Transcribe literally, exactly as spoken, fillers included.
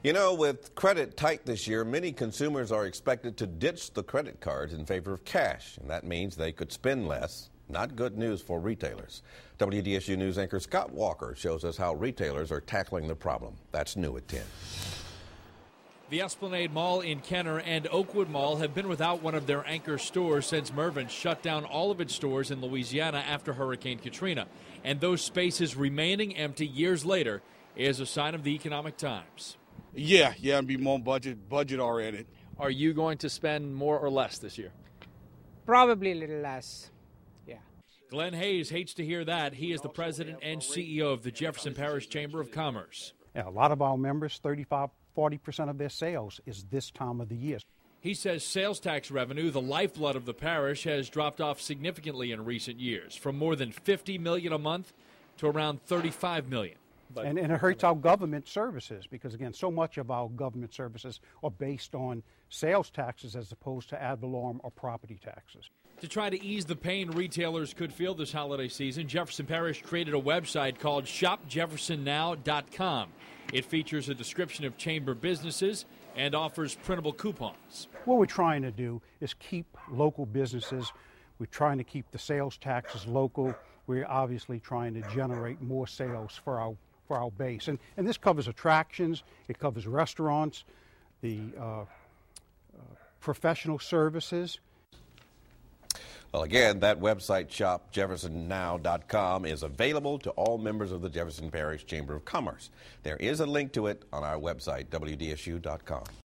You know, with credit tight this year, many consumers are expected to ditch the credit cards in favor of cash, and that means they could spend less. Not good news for retailers. W D S U News anchor Scott Walker shows us how retailers are tackling the problem. That's new at ten. The Esplanade Mall in Kenner and Oakwood Mall have been without one of their anchor stores since Mervyn shut down all of its stores in Louisiana after Hurricane Katrina. And those spaces remaining empty years later is a sign of the economic times. Yeah, yeah, and be more budget budget oriented. Are you going to spend more or less this year? Probably a little less, yeah. Glenn Hayes hates to hear that. He is the president and C E O of the Jefferson Parish Chamber of Commerce. Yeah, a lot of our members, thirty-five, forty percent of their sales is this time of the year. He says sales tax revenue, the lifeblood of the parish, has dropped off significantly in recent years, from more than fifty million dollars a month to around thirty-five million dollars. But, and, and it hurts our government services because, again, so much of our government services are based on sales taxes as opposed to ad valorem or property taxes. To try to ease the pain retailers could feel this holiday season, Jefferson Parish created a website called shop jefferson now dot com. It features a description of chamber businesses and offers printable coupons. What we're trying to do is keep local businesses. We're trying to keep the sales taxes local. We're obviously trying to generate more sales for our for our base. And, and this covers attractions, it covers restaurants, the uh, uh, professional services. Well, again, that website, shop jefferson now dot com, is available to all members of the Jefferson Parish Chamber of Commerce. There is a link to it on our website, W D S U dot com.